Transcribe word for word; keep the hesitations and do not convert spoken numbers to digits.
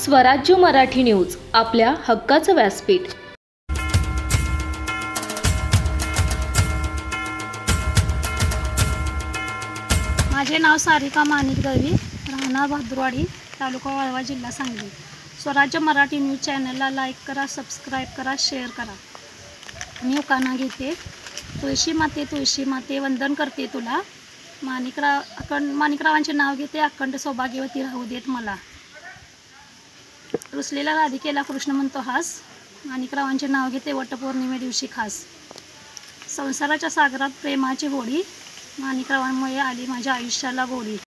स्वराज्य मराठी न्यूज, आपल्या हक्काचं व्यासपीठ। माझे नाव सारिका माणिक दळवी, राहणार भाद्रवाडी, तालुका वाळवा, जिल्हा सांगली। स्वराज्य मराठी न्यूज चॅनलला लाईक करा, सबस्क्राईब करा, शेअर करा। मी उखाणा घेते। तुळशी माते तुळशी माते वंदन करते तुला, माणिकराव अखंड माणिकरावांचे नाव घेते, अखंड सौभाग्यवती राहू देत मला। रुसलेला राधिकेला कृष्ण म्हणतो हास, माणिकरावांचे नाव घेते, वटपौर्णिमे दिवशी खास। संसाराच्या सागरात प्रेमाची होडी, माणिकरावांमुळे आली माझ्या आयुष्याला गोडी।